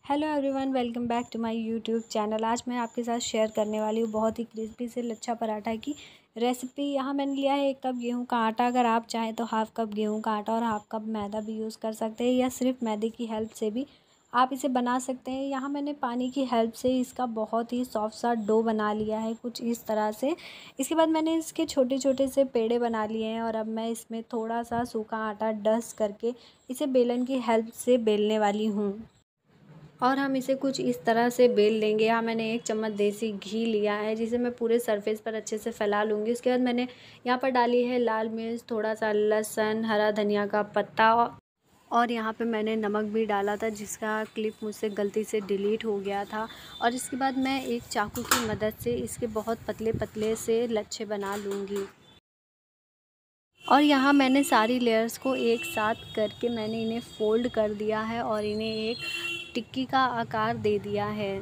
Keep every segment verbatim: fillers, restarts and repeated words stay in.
Hello everyone, welcome back to my YouTube channel. आज मैं आपके साथ शेयर करने वाली हूँ बहुत ही क्रिस्पी से लच्छा पराठा की रेसिपी। यहाँ मैंने लिया है एक कप गेहूं का आटा। अगर आप चाहें तो हाफ़ कप गेहूं का आटा और हाफ़ कप मैदा भी यूज़ कर सकते हैं, या सिर्फ मैदे की हेल्प से भी आप इसे बना सकते हैं। यहाँ मैंने पानी की हेल्प से इसका बहुत ही सॉफ्ट सा डो बना लिया है, कुछ इस तरह से। इसके बाद मैंने इसके छोटे छोटे से पेड़े बना लिए हैं और अब मैं इसमें थोड़ा सा सूखा आटा डस्ट करके इसे बेलन की हेल्प से बेलने वाली हूँ और हम इसे कुछ इस तरह से बेल लेंगे। यहाँ मैंने एक चम्मच देसी घी लिया है, जिसे मैं पूरे सरफेस पर अच्छे से फैला लूँगी। उसके बाद मैंने यहाँ पर डाली है लाल मिर्च, थोड़ा सा लहसुन, हरा धनिया का पत्ता और यहाँ पे मैंने नमक भी डाला था, जिसका क्लिप मुझसे गलती से डिलीट हो गया था। और इसके बाद मैं एक चाकू की मदद से इसके बहुत पतले पतले से लच्छे बना लूँगी। और यहाँ मैंने सारी लेयर्स को एक साथ करके मैंने इन्हें फ़ोल्ड कर दिया है और इन्हें एक टिक्की का आकार दे दिया है।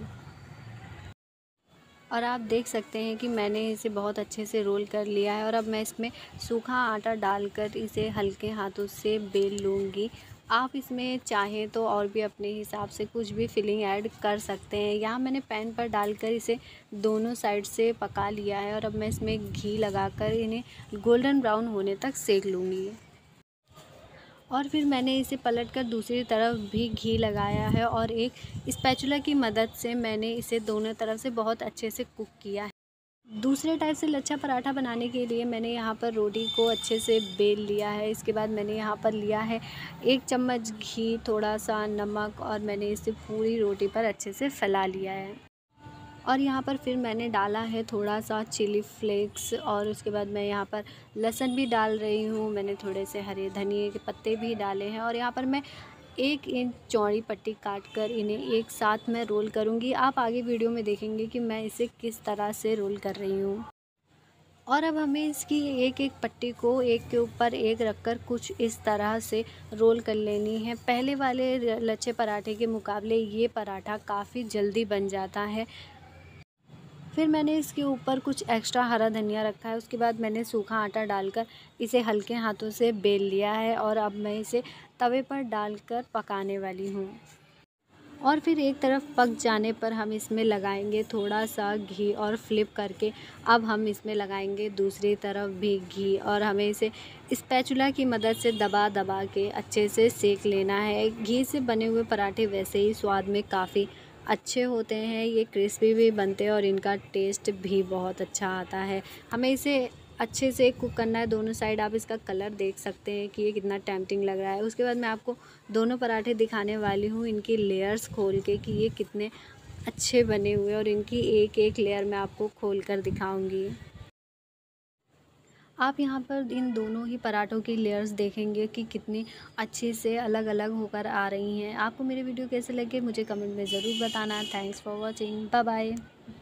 और आप देख सकते हैं कि मैंने इसे बहुत अच्छे से रोल कर लिया है और अब मैं इसमें सूखा आटा डालकर इसे हल्के हाथों से बेल लूँगी। आप इसमें चाहें तो और भी अपने हिसाब से कुछ भी फिलिंग ऐड कर सकते हैं। यहाँ मैंने पैन पर डालकर इसे दोनों साइड से पका लिया है और अब मैं इसमें घी लगाकर इन्हें गोल्डन ब्राउन होने तक सेक लूँगी। और फिर मैंने इसे पलटकर दूसरी तरफ भी घी लगाया है और एक स्पैचुला की मदद से मैंने इसे दोनों तरफ से बहुत अच्छे से कुक किया है। दूसरे टाइप से लच्छा पराठा बनाने के लिए मैंने यहाँ पर रोटी को अच्छे से बेल लिया है। इसके बाद मैंने यहाँ पर लिया है एक चम्मच घी, थोड़ा सा नमक और मैंने इसे पूरी रोटी पर अच्छे से फैला लिया है। और यहाँ पर फिर मैंने डाला है थोड़ा सा चिली फ्लेक्स और उसके बाद मैं यहाँ पर लहसुन भी डाल रही हूँ। मैंने थोड़े से हरे धनिए के पत्ते भी डाले हैं और यहाँ पर मैं एक इंच चौड़ी पट्टी काट कर इन्हें एक साथ मैं रोल करूँगी। आप आगे वीडियो में देखेंगे कि मैं इसे किस तरह से रोल कर रही हूँ। और अब हमें इसकी एक एक पट्टी को एक के ऊपर एक रखकर कुछ इस तरह से रोल कर लेनी है। पहले वाले लच्छे पराठे के मुकाबले ये पराठा काफ़ी जल्दी बन जाता है। फिर मैंने इसके ऊपर कुछ एक्स्ट्रा हरा धनिया रखा है। उसके बाद मैंने सूखा आटा डालकर इसे हल्के हाथों से बेल लिया है और अब मैं इसे तवे पर डालकर पकाने वाली हूँ। और फिर एक तरफ पक जाने पर हम इसमें लगाएंगे थोड़ा सा घी और फ्लिप करके अब हम इसमें लगाएंगे दूसरी तरफ भी घी और हमें इसे स्पैचुला की मदद से दबा दबा के अच्छे से सेक लेना है। घी से बने हुए पराठे वैसे ही स्वाद में काफ़ी अच्छे होते हैं, ये क्रिस्पी भी बनते हैं और इनका टेस्ट भी बहुत अच्छा आता है। हमें इसे अच्छे से कुक करना है दोनों साइड। आप इसका कलर देख सकते हैं कि ये कितना टेम्पटिंग लग रहा है। उसके बाद मैं आपको दोनों पराठे दिखाने वाली हूँ, इनकी लेयर्स खोल के कि ये कितने अच्छे बने हुए, और इनकी एक एक लेयर मैं आपको खोल कर दिखाऊँगी। आप यहाँ पर इन दोनों ही पराठों की लेयर्स देखेंगे कि कितनी अच्छे से अलग अलग होकर आ रही हैं। आपको मेरी वीडियो कैसे लगे मुझे कमेंट में ज़रूर बताना। Thanks for watching, bye bye.